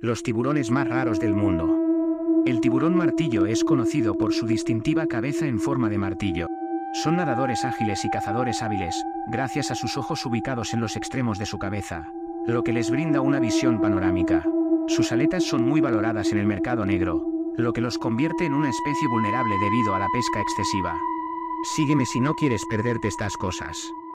Los tiburones más raros del mundo. El tiburón martillo es conocido por su distintiva cabeza en forma de martillo. Son nadadores ágiles y cazadores hábiles, gracias a sus ojos ubicados en los extremos de su cabeza, lo que les brinda una visión panorámica. Sus aletas son muy valoradas en el mercado negro, lo que los convierte en una especie vulnerable debido a la pesca excesiva. Sígueme si no quieres perderte estas cosas.